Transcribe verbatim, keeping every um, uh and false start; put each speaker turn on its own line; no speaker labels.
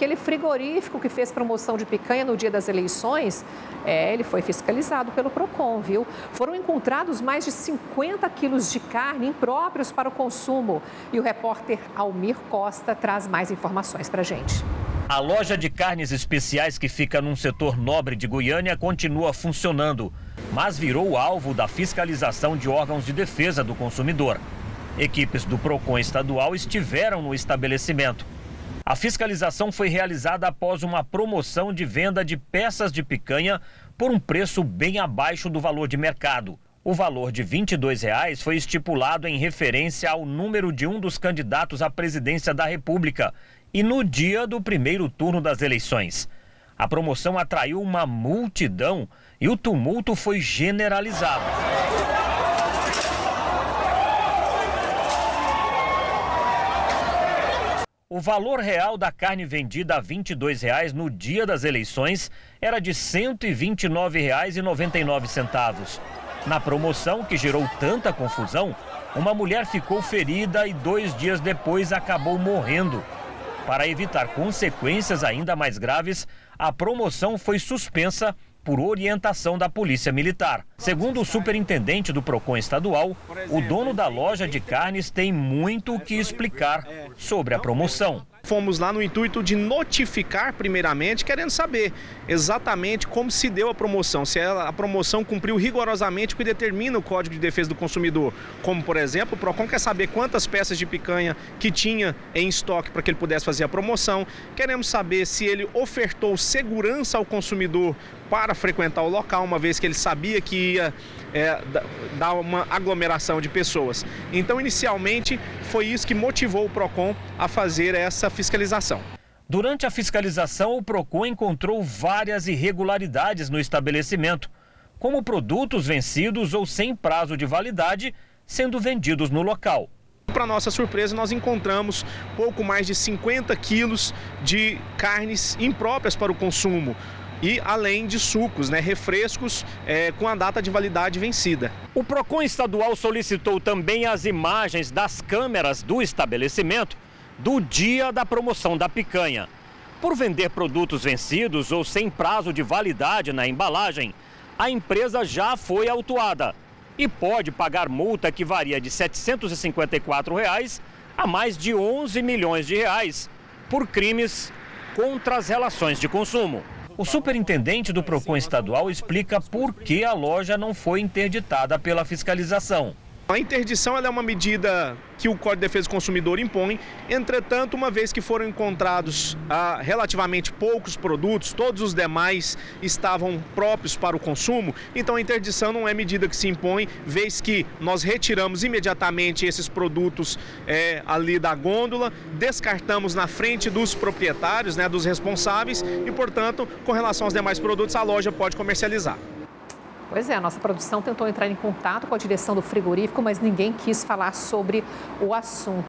aquele frigorífico que fez promoção de picanha no dia das eleições, é, ele foi fiscalizado pelo Procon, viu? Foram encontrados mais de cinquenta quilos de carne impróprios para o consumo. E o repórter Almir Costa traz mais informações para a gente.
A loja de carnes especiais que fica num setor nobre de Goiânia continua funcionando, mas virou alvo da fiscalização de órgãos de defesa do consumidor. Equipes do Procon estadual estiveram no estabelecimento. A fiscalização foi realizada após uma promoção de venda de peças de picanha por um preço bem abaixo do valor de mercado. O valor de vinte e dois reais foi estipulado em referência ao número de um dos candidatos à presidência da República e no dia do primeiro turno das eleições. A promoção atraiu uma multidão e o tumulto foi generalizado. O valor real da carne vendida a vinte e dois reais no dia das eleições era de cento e vinte e nove reais e noventa e nove centavos. Na promoção, que gerou tanta confusão, uma mulher ficou ferida e dois dias depois acabou morrendo. Para evitar consequências ainda mais graves, a promoção foi suspensa por orientação da Polícia Militar. Segundo o superintendente do Procon estadual, o dono da loja de carnes tem muito o que explicar sobre a promoção.
Fomos lá no intuito de notificar primeiramente, querendo saber exatamente como se deu a promoção, se a promoção cumpriu rigorosamente o que determina o Código de Defesa do Consumidor. Como, por exemplo, o Procon quer saber quantas peças de picanha que tinha em estoque para que ele pudesse fazer a promoção. Queremos saber se ele ofertou segurança ao consumidor para frequentar o local, uma vez que ele sabia que ia é, dar uma aglomeração de pessoas. Então, inicialmente, foi isso que motivou o Procon a fazer essa fiscalização.
Durante a fiscalização, o Procon encontrou várias irregularidades no estabelecimento, como produtos vencidos ou sem prazo de validade sendo vendidos no local.
Para nossa surpresa, nós encontramos pouco mais de cinquenta quilos de carnes impróprias para o consumo. E além de sucos, né, refrescos é, com a data de validade vencida.
O Procon estadual solicitou também as imagens das câmeras do estabelecimento do dia da promoção da picanha. Por vender produtos vencidos ou sem prazo de validade na embalagem, a empresa já foi autuada e pode pagar multa que varia de setecentos e cinquenta e quatro reais a mais de onze milhões de reais por crimes contra as relações de consumo. O superintendente do Procon estadual explica por que a loja não foi interditada pela fiscalização.
A interdição ela é uma medida que o Código de Defesa do Consumidor impõe, entretanto, uma vez que foram encontrados ah, relativamente poucos produtos, todos os demais estavam próprios para o consumo, então a interdição não é medida que se impõe, vez que nós retiramos imediatamente esses produtos é, ali da gôndola, descartamos na frente dos proprietários, né, dos responsáveis e, portanto, com relação aos demais produtos, a loja pode comercializar.
Pois é, a nossa produção tentou entrar em contato com a direção do frigorífico, mas ninguém quis falar sobre o assunto.